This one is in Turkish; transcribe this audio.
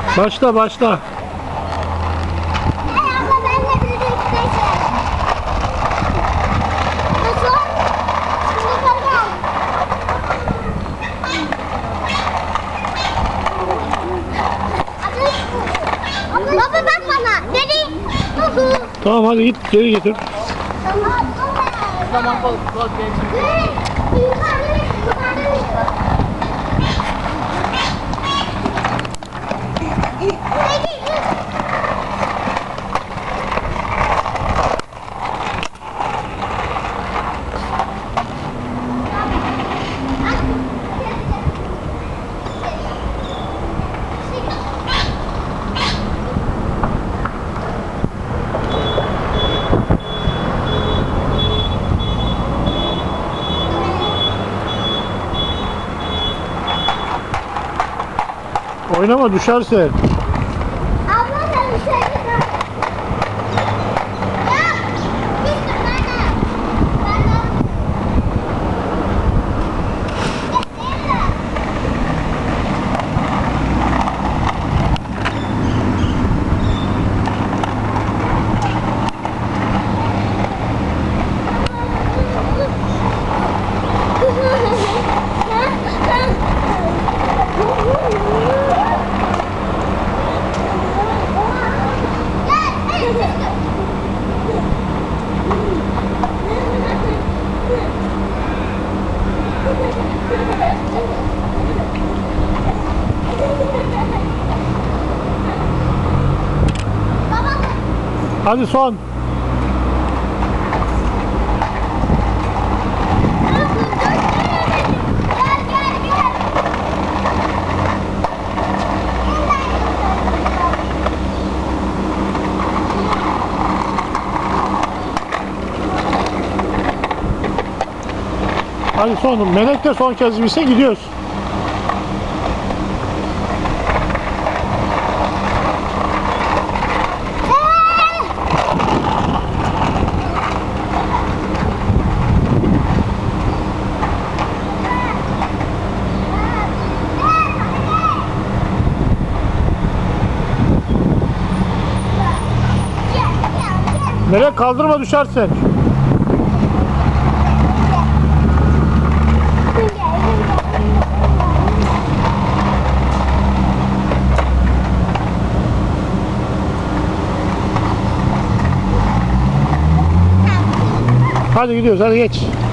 Başla başla. Abla benle birlikte Nasıl? Yukarıda al. Baba bak bana. Nereye? Tamam hadi git geri getir. Zaman kol benim. Oynama düşerse. Abla sen bir şey çıkar. Ya! Biz de nerede? Hadi son. Hadi son. Melek de son kez bilse gidiyoruz. Melek kaldırma düşersen. Hadi gidiyoruz, hadi geç.